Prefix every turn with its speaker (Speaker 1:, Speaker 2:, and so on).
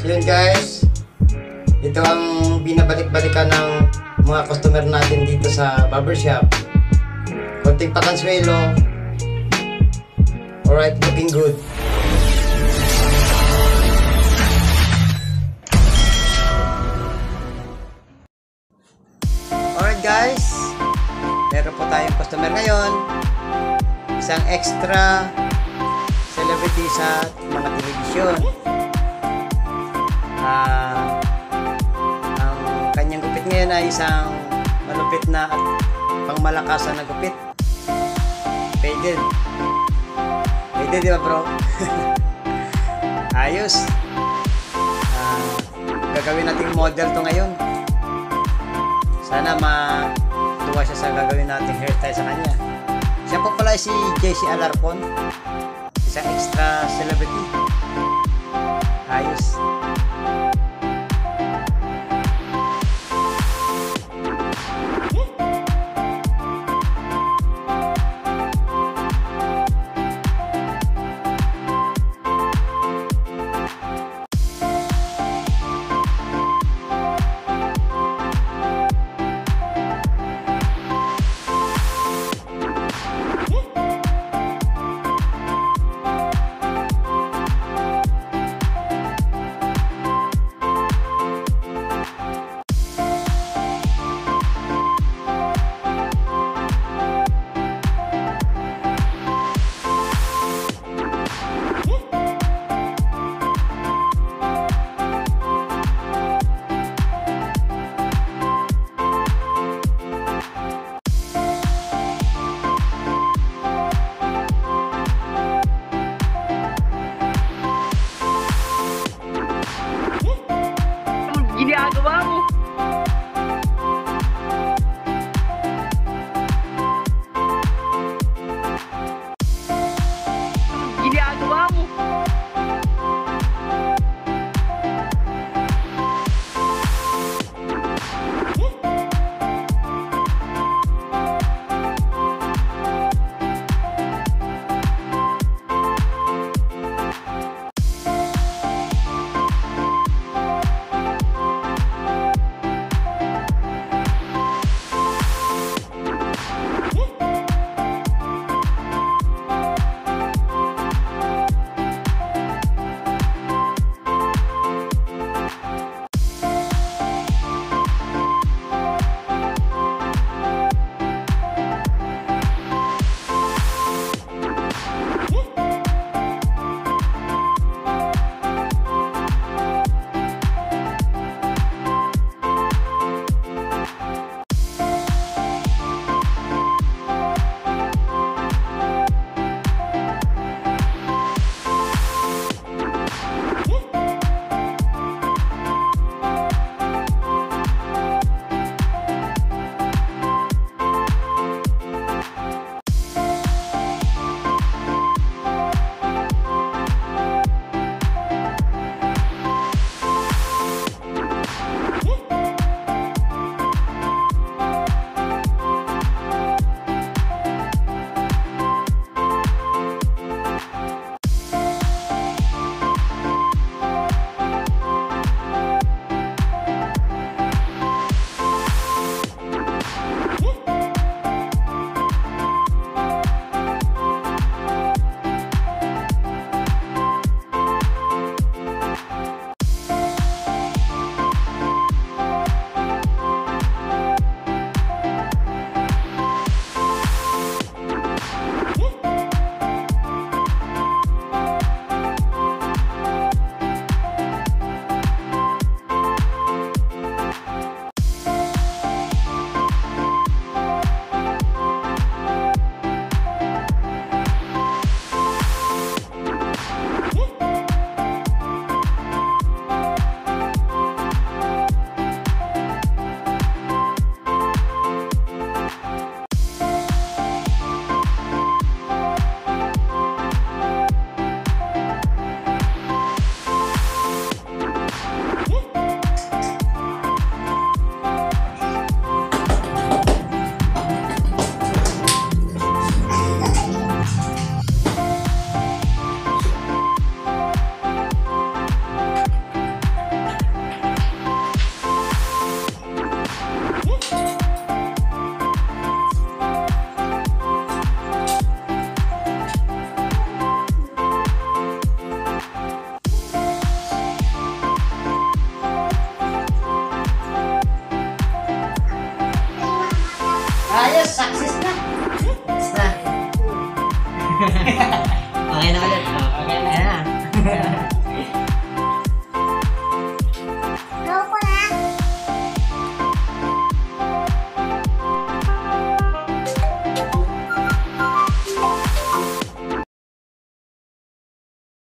Speaker 1: Yun guys, ito ang binabalik-balikan ng mga customer natin dito sa barbershop. Konting pakansuelo. Alright, looking good. Alright guys, meron po tayong customer ngayon. Isang extra celebrity sa mga telebisyon. Ang kanyang gupit ngayon ay isang malupit na at pangmalakasan na gupit. Faded. Faded, di ba bro? Ayos. Gagawin nating model to ngayon. Sana matuwa siya sa gagawin nating hairstyle sa kanya. Siya po pala si JC Alarcon, isang extra celebrity. Ayos.
Speaker 2: Ginagawa mo. Ginagawa mo.
Speaker 1: Ayos, success na. Success na. Okay na ulit.